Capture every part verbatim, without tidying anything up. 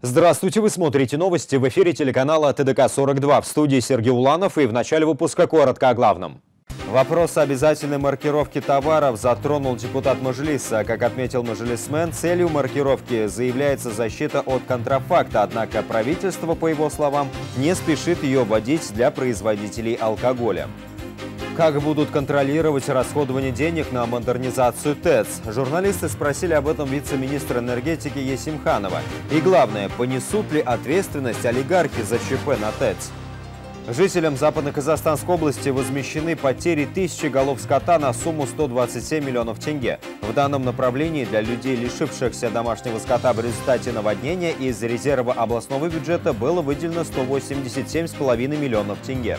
Здравствуйте, вы смотрите новости в эфире телеканала Т Д К сорок два. В студии Сергей Уланов, и в начале выпуска коротко о главном. Вопрос обязательной маркировки товаров затронул депутат Мажилиса. Как отметил мажилисмен, целью маркировки заявляется защита от контрафакта, однако правительство, по его словам, не спешит ее вводить для производителей алкоголя. Как будут контролировать расходование денег на модернизацию ТЭЦ? Журналисты спросили об этом вице-министра энергетики Есимханова. И главное, понесут ли ответственность олигархи за ЧП на ТЭЦ? Жителям Западно-Казахстанской области возмещены потери тысячи голов скота на сумму сто двадцать семь миллионов тенге. В данном направлении для людей, лишившихся домашнего скота в результате наводнения, из резерва областного бюджета было выделено сто восемьдесят семь с половиной миллионов тенге.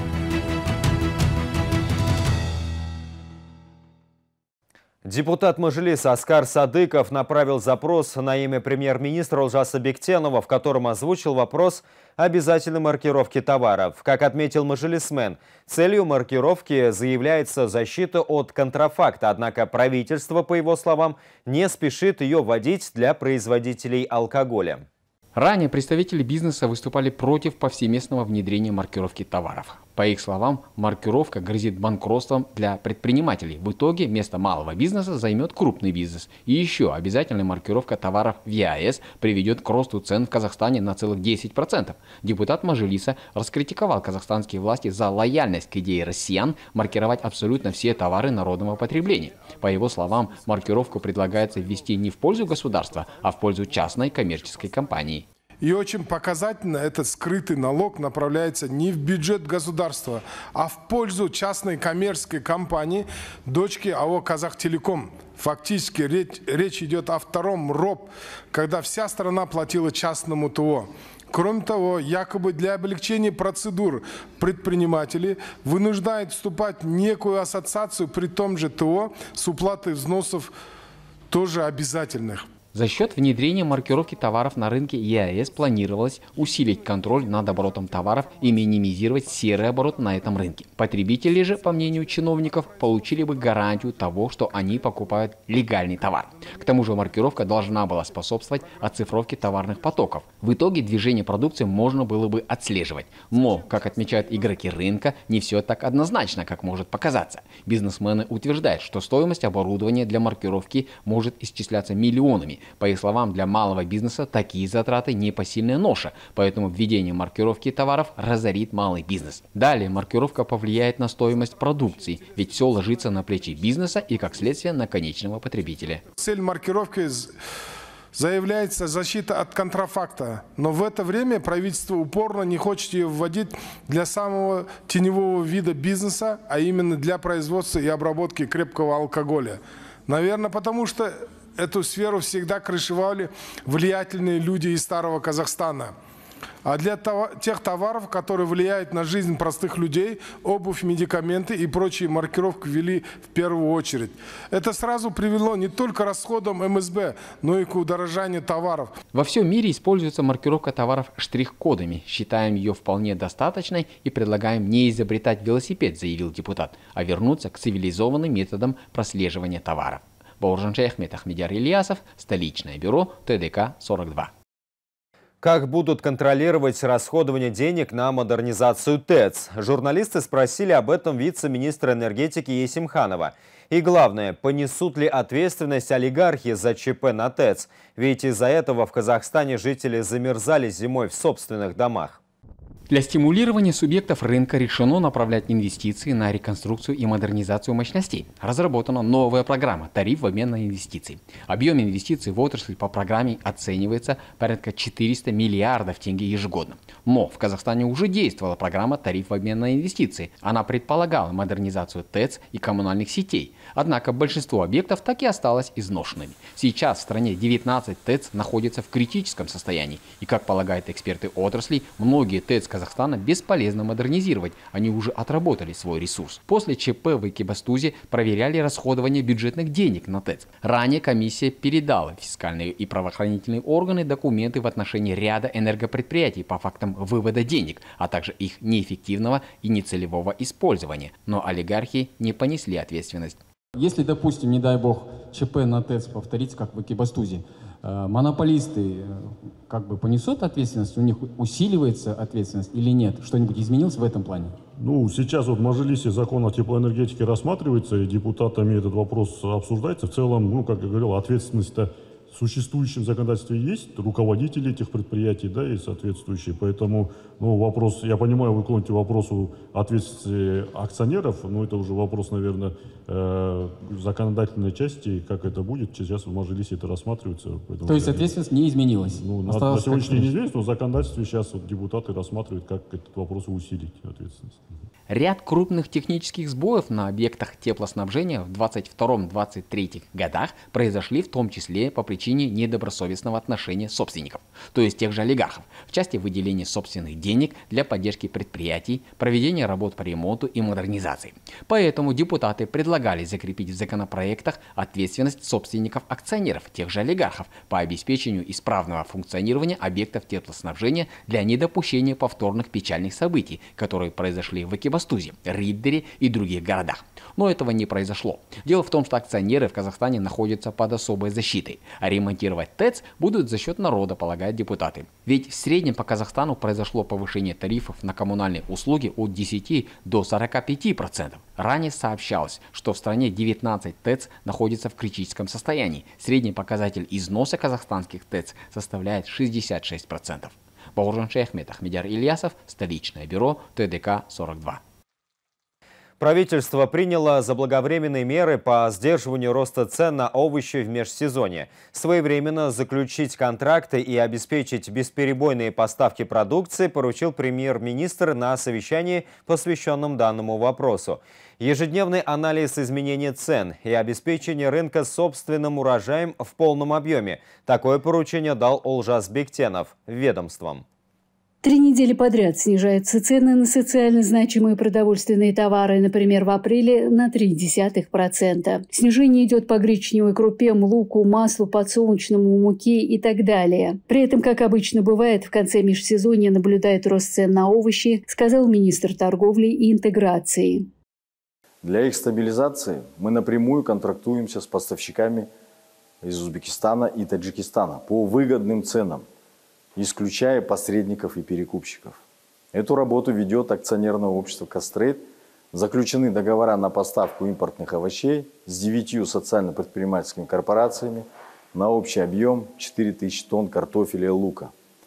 Депутат Мажилиса Аскар Садыков направил запрос на имя премьер-министра Олжаса Бектенова, в котором озвучил вопрос обязательной маркировки товаров. Как отметил мажилисмен, целью маркировки заявляется защита от контрафакта, однако правительство, по его словам, не спешит ее вводить для производителей алкоголя. Ранее представители бизнеса выступали против повсеместного внедрения маркировки товаров. По их словам, маркировка грозит банкротством для предпринимателей. В итоге место малого бизнеса займет крупный бизнес. И еще обязательная маркировка товаров в Е А Эс приведет к росту цен в Казахстане на целых десять процентов. Депутат Мажилиса раскритиковал казахстанские власти за лояльность к идее россиян маркировать абсолютно все товары народного потребления. По его словам, маркировку предлагается ввести не в пользу государства, а в пользу частной коммерческой компании. И очень показательно, этот скрытый налог направляется не в бюджет государства, а в пользу частной коммерческой компании, дочки А О Казахтелеком. Фактически речь, речь идет о втором эр о пе, когда вся страна платила частному Т О. Кроме того, якобы для облегчения процедур предприниматели вынуждают вступать в некую ассоциацию при том же Т О с уплатой взносов тоже обязательных. За счет внедрения маркировки товаров на рынке Е А Эс планировалось усилить контроль над оборотом товаров и минимизировать серый оборот на этом рынке. Потребители же, по мнению чиновников, получили бы гарантию того, что они покупают легальный товар. К тому же маркировка должна была способствовать оцифровке товарных потоков. В итоге движение продукции можно было бы отслеживать. Но, как отмечают игроки рынка, не все так однозначно, как может показаться. Бизнесмены утверждают, что стоимость оборудования для маркировки может исчисляться миллионами. По их словам, для малого бизнеса такие затраты непосильная ноша, поэтому введение маркировки товаров разорит малый бизнес. Далее маркировка повлияет на стоимость продукции, ведь все ложится на плечи бизнеса и, как следствие, на конечного потребителя. Цель маркировки заявляется защита от контрафакта, но в это время правительство упорно не хочет ее вводить для самого теневого вида бизнеса, а именно для производства и обработки крепкого алкоголя. Наверное, потому что эту сферу всегда крышевали влиятельные люди из старого Казахстана. А для тех товаров, которые влияют на жизнь простых людей, обувь, медикаменты и прочие маркировки ввели в первую очередь. Это сразу привело не только к расходам Эм Эс Бэ, но и к удорожанию товаров. Во всем мире используется маркировка товаров штрих-кодами. Считаем ее вполне достаточной и предлагаем не изобретать велосипед, заявил депутат, а вернуться к цивилизованным методам прослеживания товаров. Бауыржан Шаяхмет, Ахмедияр Ильясов, столичное бюро Т Д К сорок два. Как будут контролировать расходование денег на модернизацию ТЭЦ? Журналисты спросили об этом вице-министра энергетики Есимханова. И главное, понесут ли ответственность олигархи за ЧП на ТЭЦ? Ведь из-за этого в Казахстане жители замерзали зимой в собственных домах. Для стимулирования субъектов рынка решено направлять инвестиции на реконструкцию и модернизацию мощностей. Разработана новая программа «Тариф в обмен на инвестиции». Объем инвестиций в отрасль по программе оценивается порядка четырёхсот миллиардов тенге ежегодно. Но в Казахстане уже действовала программа «Тариф в обмен на инвестиции». Она предполагала модернизацию ТЭЦ и коммунальных сетей. Однако большинство объектов так и осталось изношенными. Сейчас в стране девятнадцать ТЭЦ находятся в критическом состоянии. И, как полагают эксперты отрасли, многие ТЭЦ Казахстана бесполезно модернизировать, они уже отработали свой ресурс. После ЧП в Экибастузе проверяли расходование бюджетных денег на ТЭЦ. Ранее комиссия передала в фискальные и правоохранительные органы документы в отношении ряда энергопредприятий по фактам вывода денег, а также их неэффективного и нецелевого использования. Но олигархи не понесли ответственность. Если, допустим, не дай бог, ЧП на ТЭЦ повторится, как в Экибастузе, монополисты, как бы понесут ответственность, у них усиливается ответственность или нет? Что-нибудь изменилось в этом плане? Ну, сейчас вот в Мажилисе закон о теплоэнергетике рассматривается, и депутатами этот вопрос обсуждается. В целом, ну, как я говорил, ответственность-то в существующем законодательстве есть, руководители этих предприятий, да, и соответствующие. Поэтому, ну, вопрос, я понимаю, вы клоните вопросу ответственности акционеров, но это уже вопрос, наверное, э, законодательной части, как это будет. Сейчас в Мажилисе это рассматривается. То есть ответственность не изменилась? Ну, на, на сегодняшний день не изменилась, но в законодательстве сейчас вот депутаты рассматривают, как этот вопрос усилить ответственность. Ряд крупных технических сбоев на объектах теплоснабжения в двадцать втором — двадцать третьем годах произошли в том числе по причине недобросовестного отношения собственников, то есть тех же олигархов, в части выделения собственных денег для поддержки предприятий, проведения работ по ремонту и модернизации. Поэтому депутаты предлагали закрепить в законопроектах ответственность собственников-акционеров, тех же олигархов, по обеспечению исправного функционирования объектов теплоснабжения для недопущения повторных печальных событий, которые произошли в Экибастузе, Риддере и других городах. Но этого не произошло. Дело в том, что акционеры в Казахстане находятся под особой защитой, а ремонтировать ТЭЦ будут за счет народа, полагают депутаты. Ведь в среднем по Казахстану произошло повышение тарифов на коммунальные услуги от десяти до сорока пяти процентов. Ранее сообщалось, что в стране девятнадцать ТЭЦ находятся в критическом состоянии. Средний показатель износа казахстанских ТЭЦ составляет шестьдесят шесть процентов. Бауыржан Шейхмет, Ахмедияр Ильясов, столичное бюро Т Д К сорок два. Правительство приняло заблаговременные меры по сдерживанию роста цен на овощи в межсезонье. Своевременно заключить контракты и обеспечить бесперебойные поставки продукции поручил премьер-министр на совещании, посвященном данному вопросу. Ежедневный анализ изменения цен и обеспечение рынка собственным урожаем в полном объеме. Такое поручение дал Олжас Бектенов ведомствам. Три недели подряд снижаются цены на социально значимые продовольственные товары, например, в апреле на ноль целых три десятых процента. Снижение идет по гречневой крупе, луку, маслу, подсолнечному, муке и так далее. При этом, как обычно бывает, в конце межсезонья наблюдает рост цен на овощи, сказал министр торговли и интеграции. Для их стабилизации мы напрямую контрактуемся с поставщиками из Узбекистана и Таджикистана по выгодным ценам, исключая посредников и перекупщиков. Эту работу ведет акционерное общество «Кастрейд». Заключены договора на поставку импортных овощей с девятью социально-предпринимательскими корпорациями на общий объем четыре тысячи тонн картофеля и лука.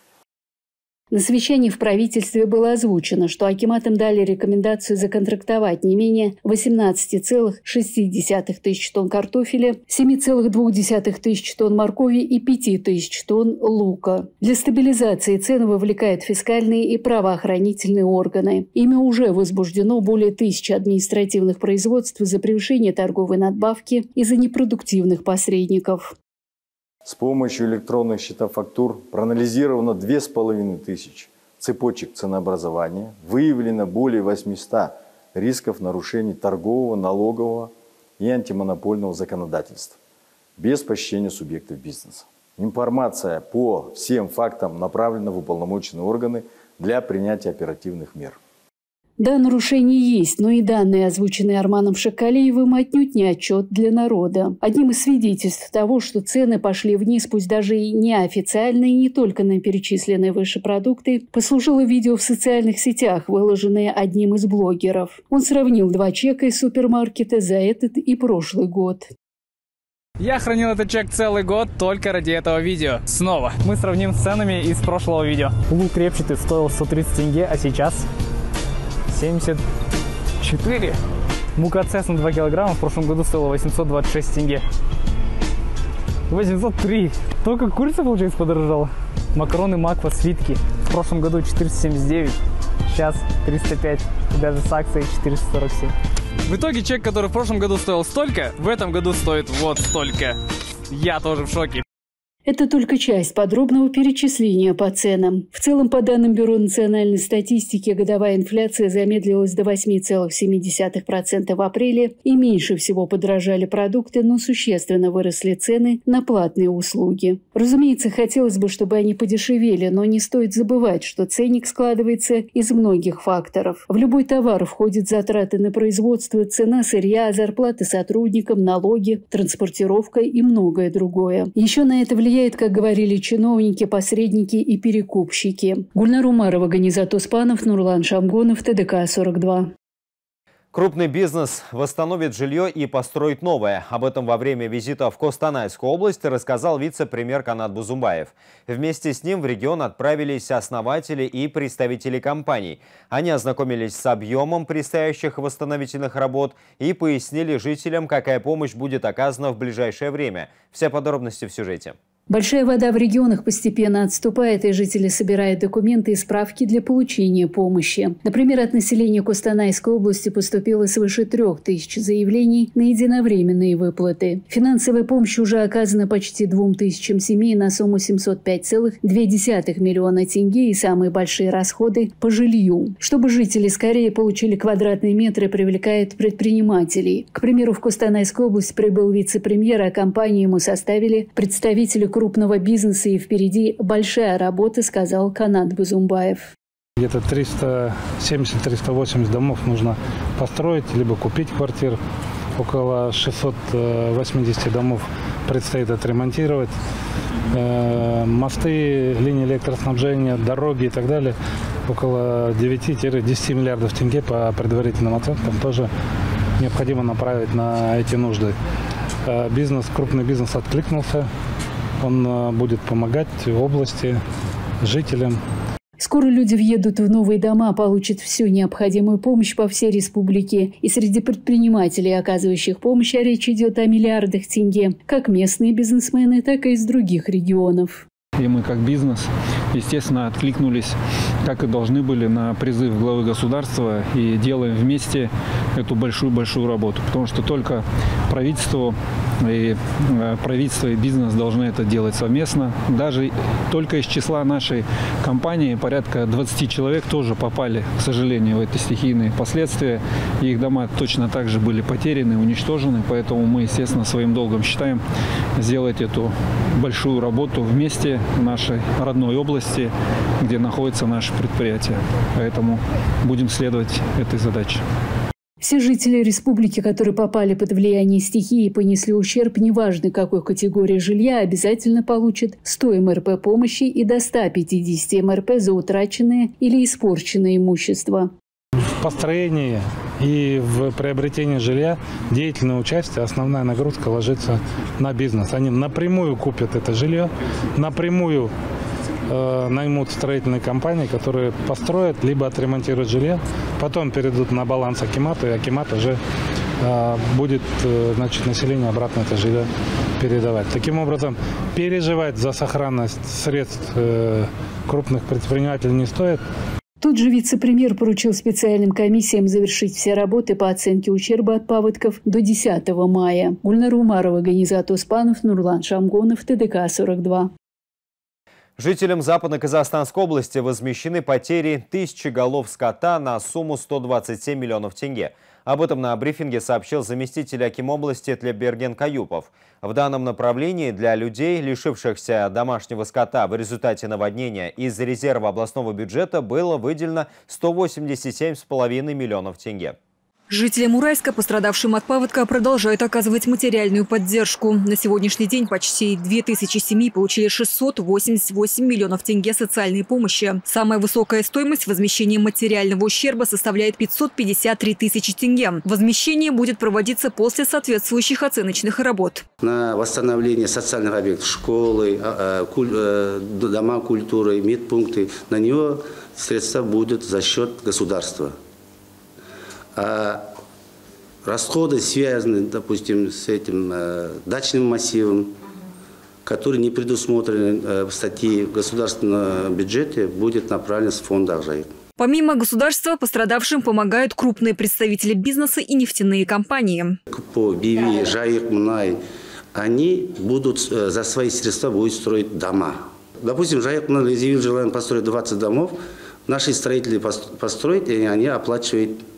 На совещании в правительстве было озвучено, что акиматам дали рекомендацию законтрактовать не менее восемнадцати целых шести десятых тысяч тонн картофеля, семи целых двух десятых тысяч тонн моркови и пяти тысяч тонн лука. Для стабилизации цен вовлекают фискальные и правоохранительные органы. Ими уже возбуждено более тысячи административных производств за превышение торговой надбавки из-за непродуктивных посредников. С помощью электронных счетов фактур проанализировано две с половиной тысячи цепочек ценообразования, выявлено более восьмисот рисков нарушений торгового, налогового и антимонопольного законодательства, без посещения субъектов бизнеса. Информация по всем фактам направлена в уполномоченные органы для принятия оперативных мер. Да, нарушения есть, но и данные, озвученные Арманом Шакалиевым, отнюдь не отчет для народа. Одним из свидетельств того, что цены пошли вниз, пусть даже и неофициально, и не только на перечисленные выше продукты, послужило видео в социальных сетях, выложенное одним из блогеров. Он сравнил два чека из супермаркета за этот и прошлый год. Я хранил этот чек целый год только ради этого видео. Снова мы сравним с ценами из прошлого видео. Лук репчатый стоил сто тридцать тенге, а сейчас семьдесят четыре. Мука цесс на два килограмма в прошлом году стоила восемьсот двадцать шесть тенге. восемьсот три. Только курица, получается, подорожала. Макароны Макфа, свитки. В прошлом году четыреста семьдесят девять, сейчас триста пять. И даже с акцией четыреста сорок семь. В итоге чек, который в прошлом году стоил столько, в этом году стоит вот столько. Я тоже в шоке. Это только часть подробного перечисления по ценам. В целом, по данным Бюро национальной статистики, годовая инфляция замедлилась до восьми целых семи десятых процента в апреле, и меньше всего подорожали продукты, но существенно выросли цены на платные услуги. Разумеется, хотелось бы, чтобы они подешевели, но не стоит забывать, что ценник складывается из многих факторов. В любой товар входят затраты на производство, цена сырья, зарплаты сотрудникам, налоги, транспортировка и многое другое. Еще на это влияет повлияет, как говорили чиновники, посредники и перекупщики. Гульнар Умарова, Ганизат Успанов, Нурлан Шамгонов, Т Д К сорок два. Крупный бизнес восстановит жилье и построит новое. Об этом во время визита в Костанайскую область рассказал вице-премьер Канат Бузумбаев. Вместе с ним в регион отправились основатели и представители компаний. Они ознакомились с объемом предстоящих восстановительных работ и пояснили жителям, какая помощь будет оказана в ближайшее время. Все подробности в сюжете. Большая вода в регионах постепенно отступает, и жители собирают документы и справки для получения помощи. Например, от населения Костанайской области поступило свыше трех тысяч заявлений на единовременные выплаты. Финансовая помощь уже оказана почти двум тысячам семей на сумму семьсот пять целых две десятых миллиона тенге и самые большие расходы по жилью. Чтобы жители скорее получили квадратные метры, привлекает предпринимателей. К примеру, в Костанайскую область прибыл вице-премьер, а компанию ему составили представители крупного бизнеса, и впереди большая работа, сказал Канат Бузумбаев. Где-то триста семьдесят — триста восемьдесят домов нужно построить, либо купить квартир. Около шестисот восьмидесяти домов предстоит отремонтировать. Мосты, линии электроснабжения, дороги и так далее. Около девяти-десяти миллиардов тенге по предварительным оценкам тоже необходимо направить на эти нужды. Бизнес, крупный бизнес откликнулся. Он будет помогать области, жителям. Скоро люди въедут в новые дома, получат всю необходимую помощь по всей республике. И среди предпринимателей, оказывающих помощь, а речь идет о миллиардах тенге, как местные бизнесмены, так и из других регионов. И мы как бизнес, естественно, откликнулись, как и должны были, на призыв главы государства и делаем вместе эту большую-большую работу. Потому что только правительство и, правительство и бизнес должны это делать совместно. Даже только из числа нашей компании порядка двадцати человек тоже попали, к сожалению, в эти стихийные последствия. И их дома точно так же были потеряны, уничтожены. Поэтому мы, естественно, своим долгом считаем сделать эту большую работу вместе в нашей родной области, где находится наше предприятие. Поэтому будем следовать этой задаче. Все жители республики, которые попали под влияние стихии и понесли ущерб, неважно какой категории жилья, обязательно получат сто эм эр пэ помощи и до ста пятидесяти эм эр пэ за утраченное или испорченное имущество. В построении и в приобретении жилья деятельное участие, основная нагрузка ложится на бизнес. Они напрямую купят это жилье, напрямую э, наймут строительные компании, которые построят, либо отремонтируют жилье, потом перейдут на баланс акимата, и акимат уже э, будет э, значит, населению обратно это жилье передавать. Таким образом, переживать за сохранность средств э, крупных предпринимателей не стоит. Тут же вице-премьер поручил специальным комиссиям завершить все работы по оценке ущерба от паводков до десятого мая. Гульнар Умарова, Ганизат Успанов, Нурлан Шамгонов, Т Д К сорок два. Жителям Западно-Казахстанской области возмещены потери тысячи голов скота на сумму сто двадцать семь миллионов тенге. Об этом на брифинге сообщил заместитель аким области Тлеберген Каюпов. В данном направлении для людей, лишившихся домашнего скота в результате наводнения, из резерва областного бюджета было выделено сто восемьдесят семь целых пять десятых миллионов тенге. Жителям Уральска, пострадавшим от паводка, продолжают оказывать материальную поддержку. На сегодняшний день почти две тысячи семей получили шестьсот восемьдесят восемь миллионов тенге социальной помощи. Самая высокая стоимость возмещения материального ущерба составляет пятьсот пятьдесят три тысячи тенге. Возмещение будет проводиться после соответствующих оценочных работ. На восстановление социальных объектов, школы, дома культуры, медпункты, на него средства будут за счет государства. А расходы связаны, допустим, с этим э, дачным массивом, который не предусмотрен э, в статье государственного бюджета, будет направлен с фонда Акжайык. Помимо государства, пострадавшим помогают крупные представители бизнеса и нефтяные компании. По Биви, Жайык, Мунай, они будут э, за свои средства будут строить дома. Допустим, Жайык, Мунай, заявил желание построить двадцать домов. Наши строители построят, и они оплачивают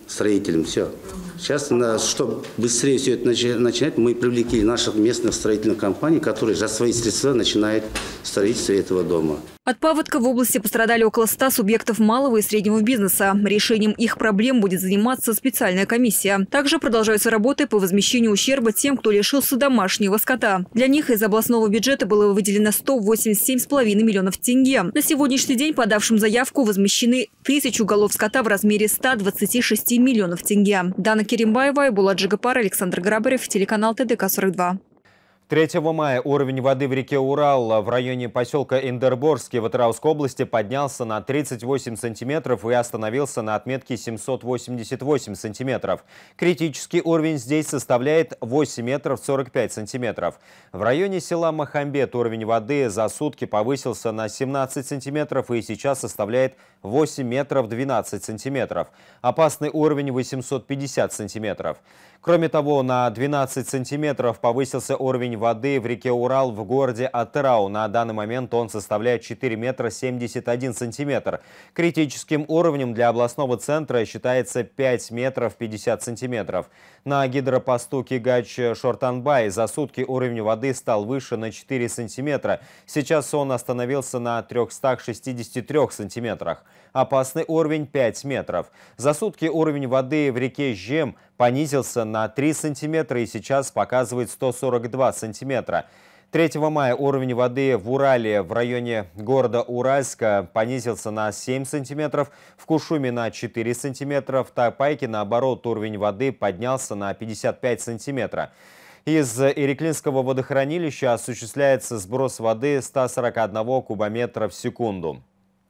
строителям, все. Сейчас, чтобы быстрее все это начинать, мы привлекли наших местных строительных компаний, которые за свои средства начинают строительство этого дома. От паводка в области пострадали около ста субъектов малого и среднего бизнеса. Решением их проблем будет заниматься специальная комиссия. Также продолжаются работы по возмещению ущерба тем, кто лишился домашнего скота. Для них из областного бюджета было выделено сто восемьдесят семь целых пять десятых миллионов тенге. На сегодняшний день подавшим заявку возмещены тысячу голов скота в размере ста двадцати шести миллионов тенге. Дана Керимбаева, Булат Жигапар, Александр Грабарев, телеканал Т Д К сорок два. третьего мая уровень воды в реке Урал в районе поселка Индерборский в Атырауской области поднялся на тридцать восемь сантиметров и остановился на отметке семьсот восемьдесят восемь сантиметров. Критический уровень здесь составляет восемь метров сорок пять сантиметров. В районе села Махамбет уровень воды за сутки повысился на семнадцать сантиметров и сейчас составляет восемь метров двенадцать сантиметров. Опасный уровень восемьсот пятьдесят сантиметров. Кроме того, на двенадцать сантиметров повысился уровень воды в реке Урал в городе Атырау. На данный момент он составляет четыре метра семьдесят один сантиметр. Критическим уровнем для областного центра считается пять метров пятьдесят сантиметров. На гидропосту Кигач-Шортанбай за сутки уровень воды стал выше на четыре сантиметра. Сейчас он остановился на трёхстах шестидесяти трёх сантиметрах. Опасный уровень пять метров. За сутки уровень воды в реке Жем понизился на три сантиметра и сейчас показывает сто сорок два сантиметра. третьего мая уровень воды в Урале в районе города Уральска понизился на семь сантиметров, в Кушуме на четыре сантиметра, в Тайпайке, наоборот, уровень воды поднялся на пятьдесят пять сантиметров. Из Иреклинского водохранилища осуществляется сброс воды ста сорока одного кубометра в секунду.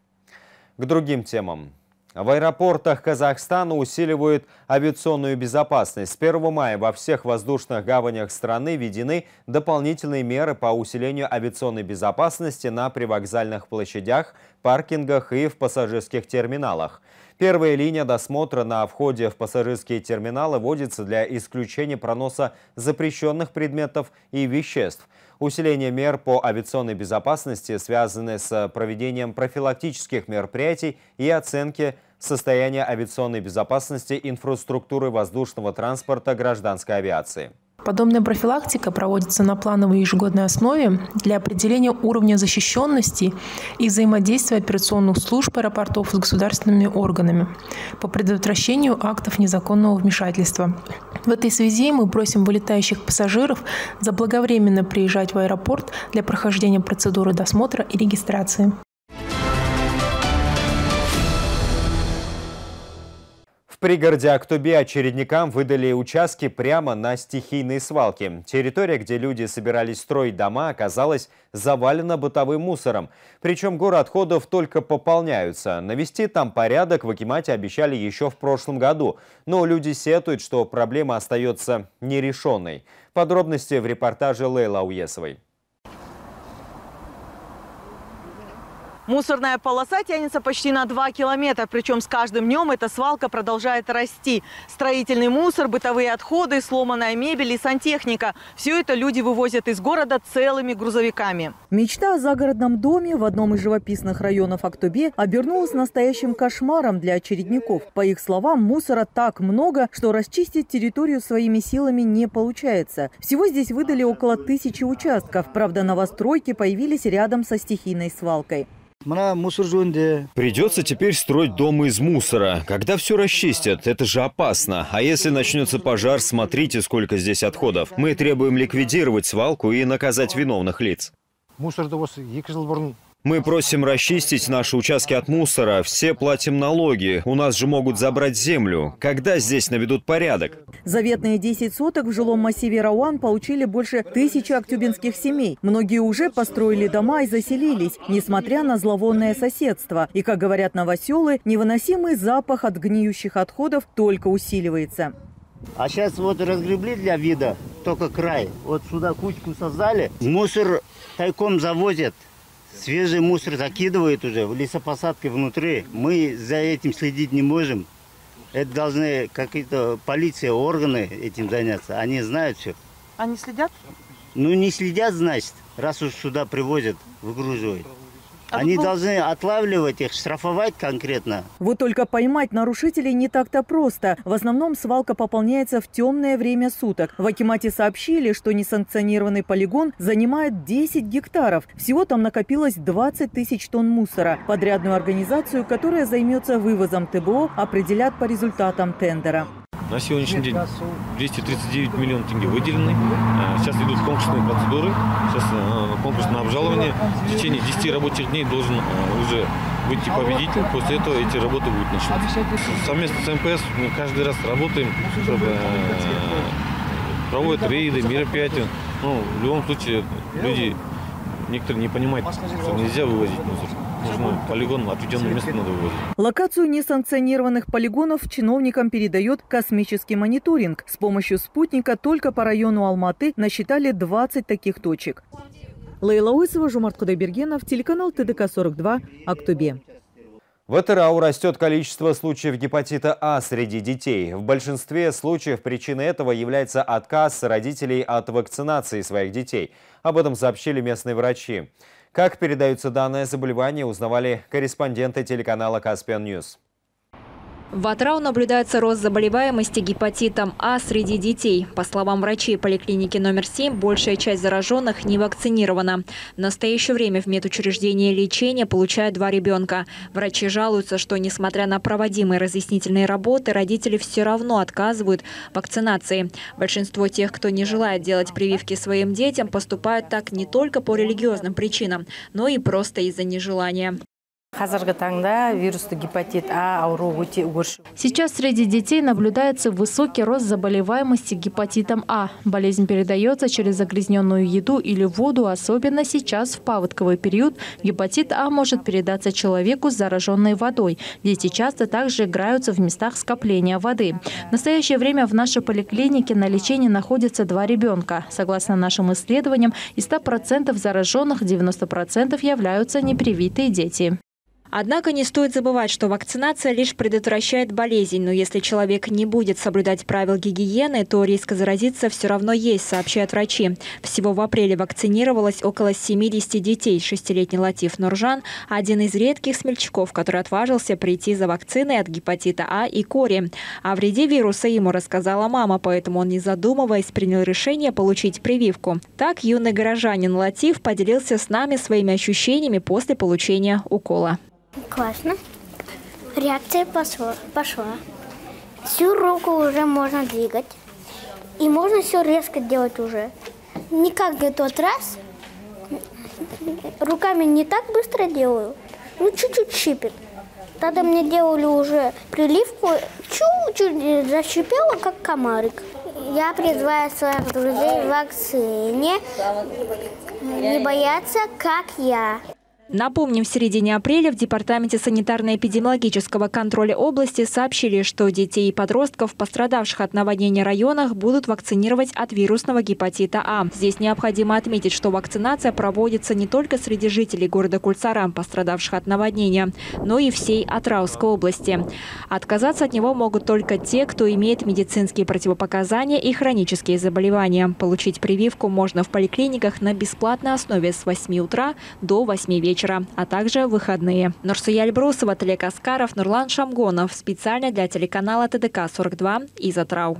К другим темам. В аэропортах Казахстана усиливают авиационную безопасность. С первого мая во всех воздушных гаванях страны введены дополнительные меры по усилению авиационной безопасности на привокзальных площадях, паркингах и в пассажирских терминалах. Первая линия досмотра на входе в пассажирские терминалы вводится для исключения проноса запрещенных предметов и веществ. Усиление мер по авиационной безопасности связаны с проведением профилактических мероприятий и оценки состояния авиационной безопасности инфраструктуры воздушного транспорта гражданской авиации. Подобная профилактика проводится на плановой ежегодной основе для определения уровня защищенности и взаимодействия операционных служб аэропортов с государственными органами по предотвращению актов незаконного вмешательства. В этой связи мы просим вылетающих пассажиров заблаговременно приезжать в аэропорт для прохождения процедуры досмотра и регистрации. В пригороде Актобе очередникам выдали участки прямо на стихийные свалки. Территория, где люди собирались строить дома, оказалась завалена бытовым мусором. Причем горы отходов только пополняются. Навести там порядок в акимате обещали еще в прошлом году. Но люди сетуют, что проблема остается нерешенной. Подробности в репортаже Лейлы Ауесовой. Мусорная полоса тянется почти на два километра, причем с каждым днем эта свалка продолжает расти. Строительный мусор, бытовые отходы, сломанная мебель и сантехника – все это люди вывозят из города целыми грузовиками. Мечта о загородном доме в одном из живописных районов Актобе обернулась настоящим кошмаром для очередников. По их словам, мусора так много, что расчистить территорию своими силами не получается. Всего здесь выдали около тысячи участков. Правда, новостройки появились рядом со стихийной свалкой. Придется теперь строить дом из мусора. Когда все расчистят, это же опасно. А если начнется пожар, смотрите, сколько здесь отходов. Мы требуем ликвидировать свалку и наказать виновных лиц. Мы просим расчистить наши участки от мусора. Все платим налоги. У нас же могут забрать землю. Когда здесь наведут порядок? Заветные десять соток в жилом массиве Рауан получили больше тысячи актюбинских семей. Многие уже построили дома и заселились, несмотря на зловонное соседство. И, как говорят новоселы, невыносимый запах от гниющих отходов только усиливается. А сейчас вот разгребли для вида только край. Вот сюда кучку создали. Мусор тайком завозят. Свежий мусор закидывают уже в лесопосадке внутри. Мы за этим следить не можем. Это должны какие-то полиция, органы этим заняться. Они знают все. Они следят? Ну, не следят, значит, раз уж сюда привозят, выгруживают. Они должны отлавливать их, штрафовать конкретно. Вот только поймать нарушителей не так-то просто. В основном свалка пополняется в темное время суток. В акимате сообщили, что несанкционированный полигон занимает десять гектаров. Всего там накопилось двадцать тысяч тонн мусора. Подрядную организацию, которая займется вывозом ТБО, определят по результатам тендера. На сегодняшний день двести тридцать девять миллионов тенге выделены. Сейчас идут конкурсные процедуры. Сейчас конкурс на обжалование. В течение десяти рабочих дней должен уже выйти победитель. После этого эти работы будут начаться. Совместно с эм пэ эс мы каждый раз работаем, чтобы проводят рейды, мероприятия. Ну, в любом случае люди некоторые не понимают, что нельзя вывозить мусор. Нужно полигон, отведенное место надо вывозить. Локацию несанкционированных полигонов чиновникам передает космический мониторинг. С помощью спутника только по району Алматы насчитали двадцать таких точек. Лейла Уисова, Жумарт Кудайбергенов, телеканал тэ дэ ка сорок два, Актобе. В Атырау растет количество случаев гепатита А среди детей. В большинстве случаев причиной этого является отказ родителей от вакцинации своих детей. Об этом сообщили местные врачи. Как передаются данные заболевания, узнавали корреспонденты телеканала Каспиан Ньюс. В Атырау наблюдается рост заболеваемости гепатитом А среди детей. По словам врачей поликлиники номер семь, большая часть зараженных не вакцинирована. В настоящее время в медучреждении лечения получают два ребенка. Врачи жалуются, что, несмотря на проводимые разъяснительные работы, родители все равно отказывают в вакцинации. Большинство тех, кто не желает делать прививки своим детям, поступают так не только по религиозным причинам, но и просто из-за нежелания. Сейчас среди детей наблюдается высокий рост заболеваемости гепатитом А. Болезнь передается через загрязненную еду или воду, особенно сейчас в паводковый период. Гепатит А может передаться человеку с зараженной водой. Дети часто также играются в местах скопления воды. В настоящее время в нашей поликлинике на лечении находятся два ребенка. Согласно нашим исследованиям, из ста процентов зараженных девяносто процентов являются непривитые дети. Однако не стоит забывать, что вакцинация лишь предотвращает болезнь. Но если человек не будет соблюдать правил гигиены, то риск заразиться все равно есть, сообщают врачи. Всего в апреле вакцинировалось около семидесяти детей. Шестилетний Латиф Нуржан – один из редких смельчаков, который отважился прийти за вакциной от гепатита А и кори. О вреде вируса ему рассказала мама, поэтому он, не задумываясь, принял решение получить прививку. Так юный горожанин Латиф поделился с нами своими ощущениями после получения укола. Классно. Реакция пошла. пошла. Всю руку уже можно двигать. И можно все резко делать уже. Не как в тот раз. Руками не так быстро делаю. Ну, чуть-чуть щипит. Тогда мне делали уже приливку. Чуть-чуть защипело, как комарик. Я призываю своих друзей в вакцине не бояться, как я. Напомним, в середине апреля в Департаменте санитарно-эпидемиологического контроля области сообщили, что детей и подростков, пострадавших от наводнения районах, будут вакцинировать от вирусного гепатита А. Здесь необходимо отметить, что вакцинация проводится не только среди жителей города Кульсарам, пострадавших от наводнения, но и всей Атырауской области. Отказаться от него могут только те, кто имеет медицинские противопоказания и хронические заболевания. Получить прививку можно в поликлиниках на бесплатной основе с восьми утра до восьми вечера. А также в выходные. Нурсия Альбрусова, Талек Аскаров, Нурлан Шамгонов. Специально для телеканала тэ дэ ка сорок два из Атырау.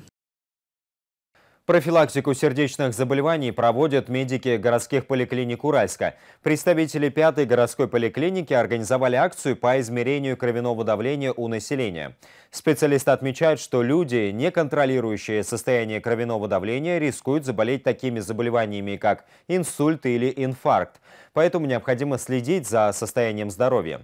Профилактику сердечных заболеваний проводят медики городских поликлиник Уральска. Представители пятой городской поликлиники организовали акцию по измерению кровяного давления у населения. Специалисты отмечают, что люди, не контролирующие состояние кровяного давления, рискуют заболеть такими заболеваниями, как инсульт или инфаркт. Поэтому необходимо следить за состоянием здоровья.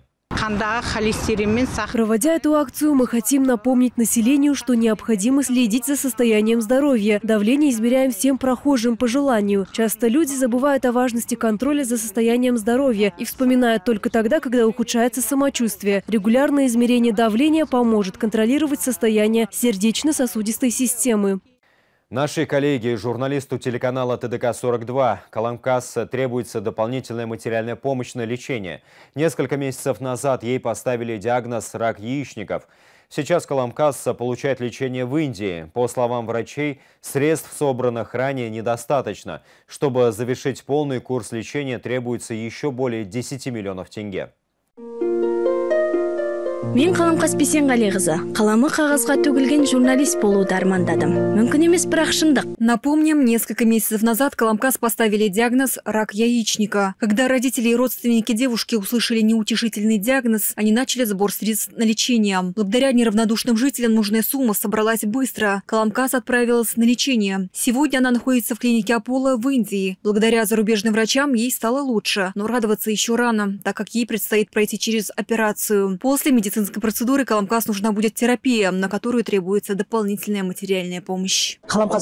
Проводя эту акцию, мы хотим напомнить населению, что необходимо следить за состоянием здоровья. Давление измеряем всем прохожим по желанию. Часто люди забывают о важности контроля за состоянием здоровья и вспоминают только тогда, когда ухудшается самочувствие. Регулярное измерение давления поможет контролировать состояние сердечно-сосудистой системы. Нашей коллеге, журналисту телеканала Т Д К сорок два, Каламкас требуется дополнительная материальная помощь на лечение. Несколько месяцев назад ей поставили диагноз рак яичников. Сейчас Каламкас получает лечение в Индии. По словам врачей, средств, собранных ранее, недостаточно. Чтобы завершить полный курс лечения, требуется еще более десяти миллионов тенге. Мен Каламкас Бейсенгалиқызы, қаламы қағазға төгілген журналист болуды армандадым. Мүмкін емес, бірақ шындық. Напомним, несколько месяцев назад Каламкас поставили диагноз рак яичника. Когда родители и родственники девушки услышали неутешительный диагноз, они начали сбор средств на лечение. Благодаря неравнодушным жителям нужная сумма собралась быстро. Каламкас отправилась на лечение. Сегодня она находится в клинике Аполло в Индии. Благодаря зарубежным врачам ей стало лучше, но радоваться еще рано, так как ей предстоит пройти через операцию. После медицинской процедуры Каламкас нужна будет терапия, на которую требуется дополнительная материальная помощь.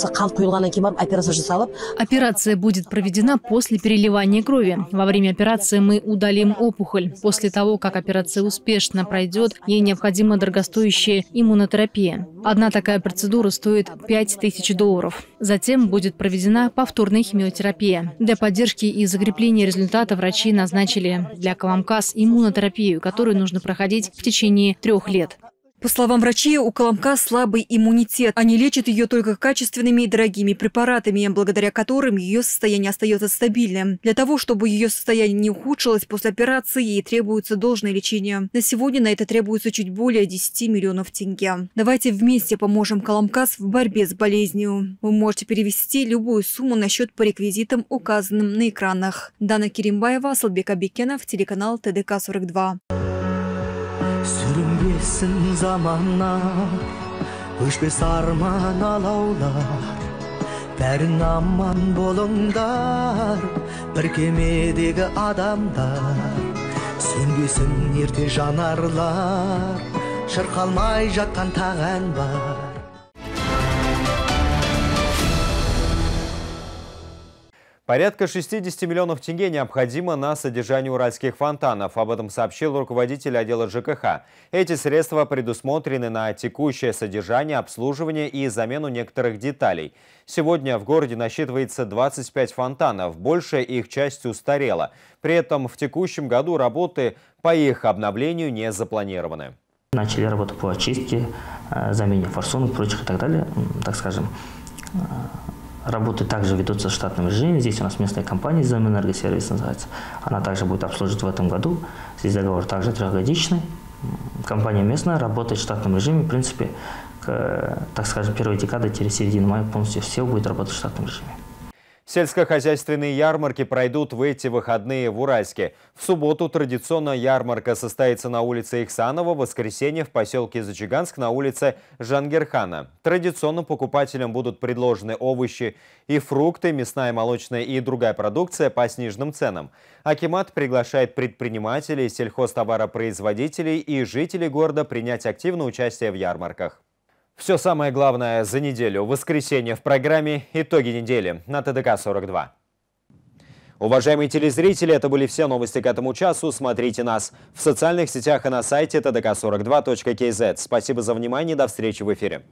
Операция будет проведена после переливания крови. Во время операции мы удалим опухоль. После того, как операция успешно пройдет, ей необходима дорогостоящая иммунотерапия. Одна такая процедура стоит пять тысяч долларов. Затем будет проведена повторная химиотерапия. Для поддержки и закрепления результата врачи назначили для Каламкас иммунотерапию, которую нужно проходить в течение трех лет. По словам врачей, у Каламкас слабый иммунитет. Они лечат ее только качественными и дорогими препаратами, благодаря которым ее состояние остается стабильным. Для того, чтобы ее состояние не ухудшилось после операции, ей требуется должное лечение. На сегодня на это требуется чуть более десяти миллионов тенге. Давайте вместе поможем Каламкас в борьбе с болезнью. Вы можете перевести любую сумму на счет по реквизитам, указанным на экранах. Дана Керимбаева, Асылбек Абекенов, телеканал Т Д К сорок два. Сүрінбесін заманна, өшпес арман алаулар, бәрін аман болыңдар, бір кемедегі адамдар. Сөнбесін ерте жанарлар, шырқалмай жатқан таған бар. Порядка шестидесяти миллионов тенге необходимо на содержание уральских фонтанов. Об этом сообщил руководитель отдела Ж К Х. Эти средства предусмотрены на текущее содержание, обслуживание и замену некоторых деталей. Сегодня в городе насчитывается двадцать пять фонтанов. Большая их часть устарела. При этом в текущем году работы по их обновлению не запланированы. Начали работу по очистке, замене форсунок, прочих и так далее, так скажем. Работы также ведутся в штатном режиме. Здесь у нас местная компания «Земэнергосервис» называется. Она также будет обслуживать в этом году. Здесь договор также трехгодичный. Компания местная работает в штатном режиме. В принципе, к, так скажем, первой декады-середины мая полностью все будет работать в штатном режиме. Сельскохозяйственные ярмарки пройдут в эти выходные в Уральске. В субботу традиционно ярмарка состоится на улице Ихсанова, в воскресенье в поселке Зачаганск на улице Жангирхана. Традиционно покупателям будут предложены овощи и фрукты, мясная, молочная и другая продукция по сниженным ценам. Акимат приглашает предпринимателей, сельхозтоваропроизводителей и жителей города принять активное участие в ярмарках. Все самое главное за неделю. В воскресенье в программе «Итоги недели» на Т Д К сорок два. Уважаемые телезрители, это были все новости к этому часу. Смотрите нас в социальных сетях и на сайте Т Д К сорок два точка К З. Спасибо за внимание. До встречи в эфире.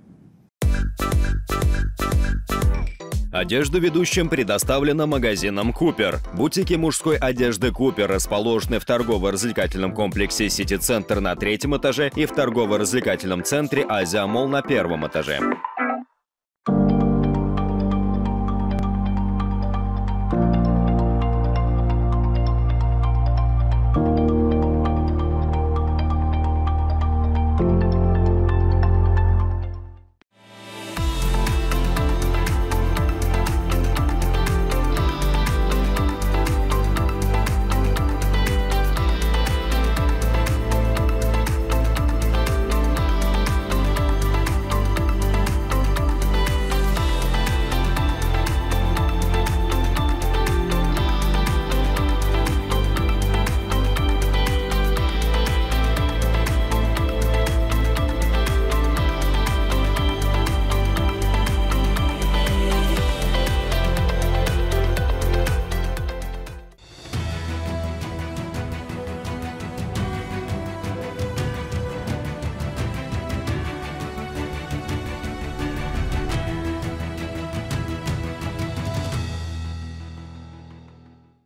Одежда ведущим предоставлена магазином «Купер». Бутики мужской одежды «Купер» расположены в торгово-развлекательном комплексе «Сити-центр» на третьем этаже и в торгово-развлекательном центре «Азия Молл» на первом этаже.